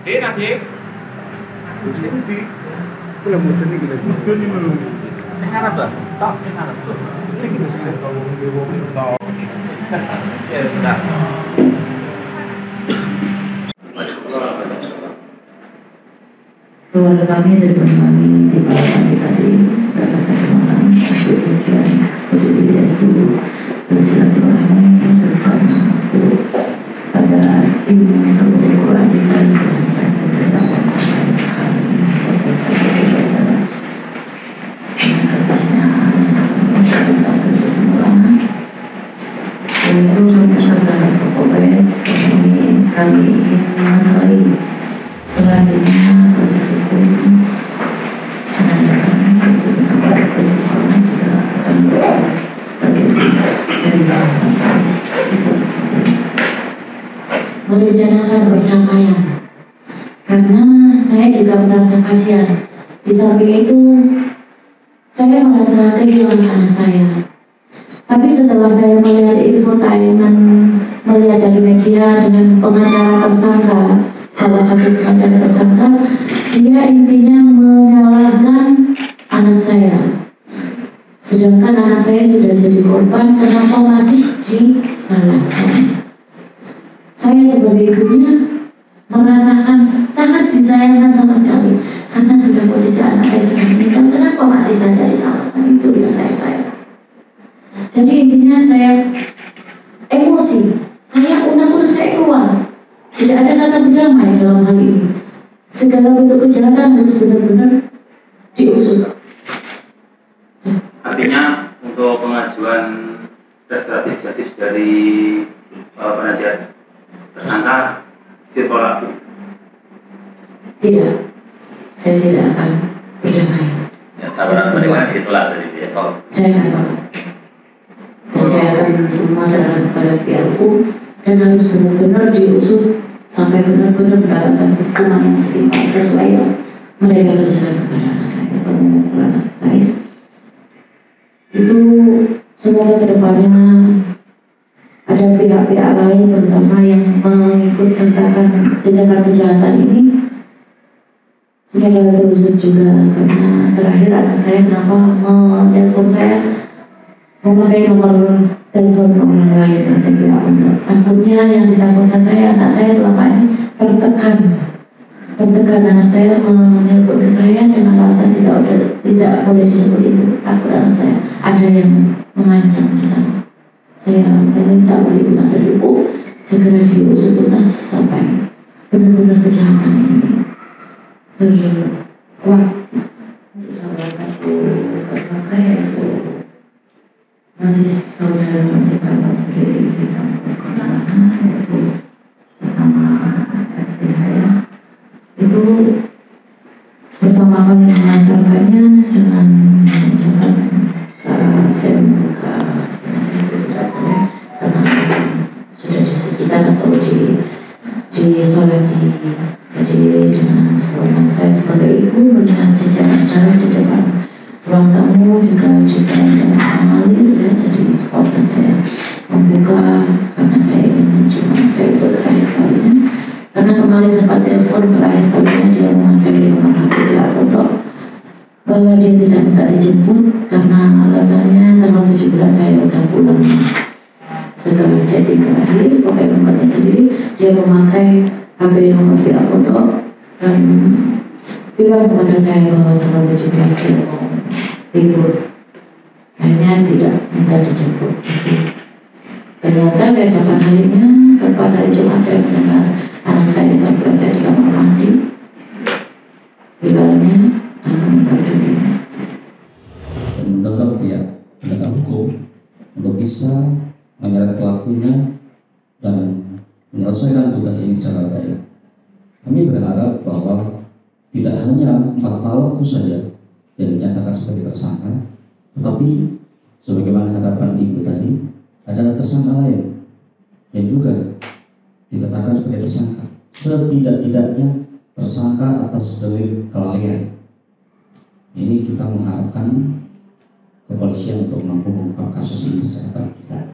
Dek, nak dek. Jadi, kalau mau seni kita tujuan ini malu. Saya harap dah. Tak, saya harap tu. Ini kita seni kalau mau dia bawa ini. Tak. Ya, sudah. Keluarga kami dari kami tiba tadi berangkat ke malam untuk tujuan jadi yaitu bersilaturahmi terutama untuk pada tim seluruh keluarga dan dapat sampai sekali dapat sesuatu belajar dengan kasusnya tentang kesimpulannya yaitu kami akan berangkat ke Polres. Kami ingin mengetahui selanjutnya proses hukum dan kami untuk sekolah juga akan bagian dari polis merencanakan perdamaian karena saya juga merasa kasihan. Di samping itu saya merasa kehilangan anak saya, tapi setelah saya melihat info tayangan, melihat dari media dengan pengacara tersangka, salah satu pengacara tersangka, dia intinya menyalahkan anak saya. Sedangkan anak saya sudah jadi korban, kenapa masih disalahkan? Saya sebagai ibunya merasakan sangat disayangkan sama sekali, karena sudah posisi anak saya sudah meninggal, kenapa masih saja disalahkan? Itu yang saya sayang. Jadi intinya saya emosi, saya unek-unek saya keluar. Tidak ada kata berdamai dalam hal ini. Segala bentuk kejahatan harus benar-benar diusut. Artinya untuk pengajuan restoratif justice dari penasihat tersangka ditolak. Tidak, saya tidak akan berdamai. Ya, tawaran pendengar ditolak dari pihak tolak. Saya akan tolak. Dan saya akan semua serahkan kepada pihak hukum dan harus benar-benar diusut sampai benar-benar mendapatkan hukuman yang setimpal sesuai yang mereka kerjakan kepada anak saya atau memukul anak saya. Itu semoga kedepannya ada pihak-pihak lain terutama yang mengikut sertakan tindakan kejahatan ini semoga terusut juga, karena terakhir anak saya kenapa menelpon saya memakai nomor telepon orang lain atau pihak pondok. Takutnya yang ditakutkan saya, anak saya selama ini tertekan anak saya menelpon ke saya dengan alasan tidak boleh disebut itu. Takut anak saya ada yang mengancam di sana. Saya meminta perlindungan dari hukum segera diusut tuntas sampai benar-benar kejahatan ini terkuat. Untuk salah satu tersangka yaitu masih saudara masih kawan sendiri di kampung Kemana, yaitu bersama RTH ya. Itu pertama kali mengantarkannya dengan mengucapkan saat saya membuka jenazah itu tidak boleh karena sudah disucikan atau disolati. Jadi dengan seorang saya sebagai ibu melihat jajaran darah di depan ruang tamu juga mengalir ya, jadi spontan saya membuka karena saya ingin mencium saya untuk terakhir kalinya, karena kemarin sempat telepon terakhir kalinya dia memakai nomor HP pihak pondok bahwa dia tidak minta dijemput karena alasannya tanggal 17 saya udah pulang. Setelah chatting terakhir pakai nomornya sendiri, dia memakai HP nomor pihak pondok dan bilang kepada saya bahwa tanggal 17 dia mau libur, akhirnya tidak minta dijemput. Ternyata keesokan harinya tepat hari Jumat saya mendengar anak saya terpeleset di kamar mandi, bilalnya dan meninggal dunia. Mendorong pihak penegak hukum untuk bisa menyeret pelakunya dan menyelesaikan tugas ini secara baik. Kami berharap bahwa tidak hanya 4 pelaku saja yang dinyatakan sebagai tersangka, tetapi sebagaimana harapan ibu tadi, ada tersangka lain yang juga ditetapkan sebagai tersangka. Setidak-tidaknya tersangka atas delik kelalaian. Ini kita mengharapkan kepolisian untuk mampu mengungkap kasus ini secara terang.